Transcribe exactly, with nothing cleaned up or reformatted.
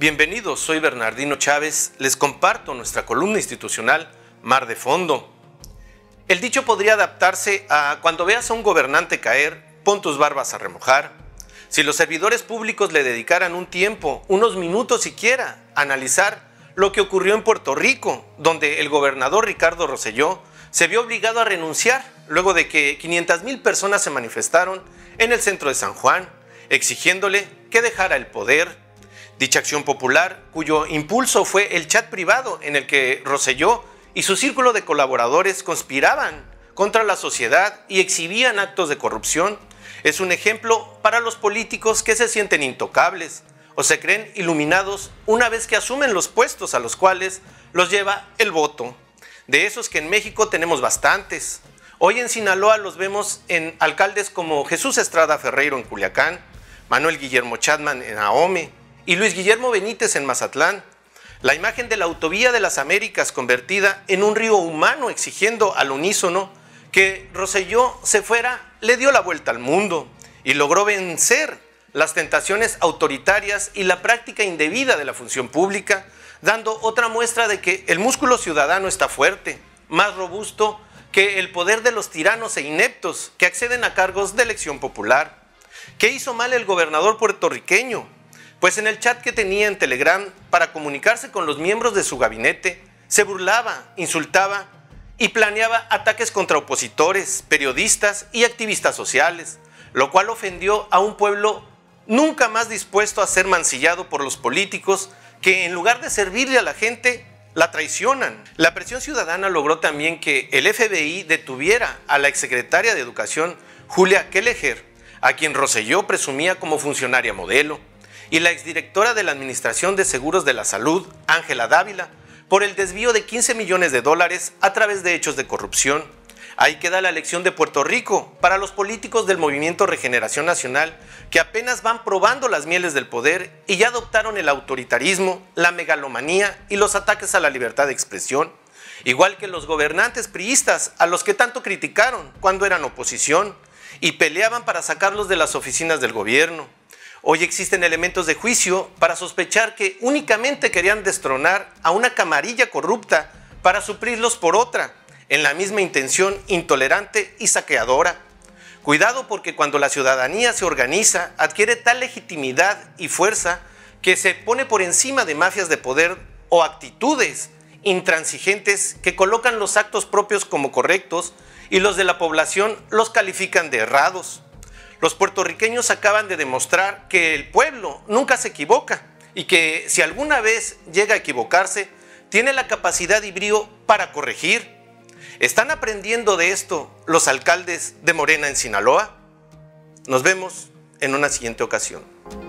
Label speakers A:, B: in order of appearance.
A: Bienvenidos, soy Bernardino Chávez, les comparto nuestra columna institucional Mar de Fondo. El dicho podría adaptarse a: cuando veas a un gobernante caer, pon tus barbas a remojar. Si los servidores públicos le dedicaran un tiempo, unos minutos siquiera, a analizar lo que ocurrió en Puerto Rico, donde el gobernador Ricardo Rosselló se vio obligado a renunciar luego de que quinientas mil personas se manifestaron en el centro de San Juan, exigiéndole que dejara el poder. Dicha acción popular, cuyo impulso fue el chat privado en el que Rosselló y su círculo de colaboradores conspiraban contra la sociedad y exhibían actos de corrupción, es un ejemplo para los políticos que se sienten intocables o se creen iluminados una vez que asumen los puestos a los cuales los lleva el voto. De esos que en México tenemos bastantes. Hoy en Sinaloa los vemos en alcaldes como Jesús Estrada Ferreiro en Culiacán, Manuel Guillermo Chapman en Ahome y Luis Guillermo Benítez en Mazatlán. La imagen de la autovía de las Américas convertida en un río humano exigiendo al unísono que Rosselló se fuera le dio la vuelta al mundo y logró vencer las tentaciones autoritarias y la práctica indebida de la función pública, dando otra muestra de que el músculo ciudadano está fuerte, más robusto que el poder de los tiranos e ineptos que acceden a cargos de elección popular. ¿Qué hizo mal el gobernador puertorriqueño? Pues en el chat que tenía en Telegram para comunicarse con los miembros de su gabinete, se burlaba, insultaba y planeaba ataques contra opositores, periodistas y activistas sociales, lo cual ofendió a un pueblo nunca más dispuesto a ser mancillado por los políticos que en lugar de servirle a la gente, la traicionan. La presión ciudadana logró también que el F B I detuviera a la exsecretaria de Educación, Julia Kelleher, a quien Rosselló presumía como funcionaria modelo, y la exdirectora de la Administración de Seguros de la Salud, Ángela Dávila, por el desvío de quince millones de dólares a través de hechos de corrupción. Ahí queda la lección de Puerto Rico para los políticos del Movimiento Regeneración Nacional que apenas van probando las mieles del poder y ya adoptaron el autoritarismo, la megalomanía y los ataques a la libertad de expresión, igual que los gobernantes priistas a los que tanto criticaron cuando eran oposición y peleaban para sacarlos de las oficinas del gobierno. Hoy existen elementos de juicio para sospechar que únicamente querían destronar a una camarilla corrupta para suplirlos por otra, en la misma intención intolerante y saqueadora. Cuidado, porque cuando la ciudadanía se organiza, adquiere tal legitimidad y fuerza que se pone por encima de mafias de poder o actitudes intransigentes que colocan los actos propios como correctos y los de la población los califican de errados. Los puertorriqueños acaban de demostrar que el pueblo nunca se equivoca y que si alguna vez llega a equivocarse, tiene la capacidad y brío para corregir. ¿Están aprendiendo de esto los alcaldes de Morena en Sinaloa? Nos vemos en una siguiente ocasión.